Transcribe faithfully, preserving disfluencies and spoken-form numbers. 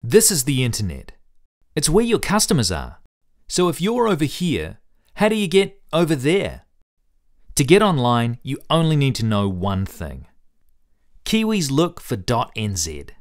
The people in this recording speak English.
This is the internet. It's where your customers are. So if you're over here, how do you get over there? To get online, you only need to know one thing. Kiwis look for .nz.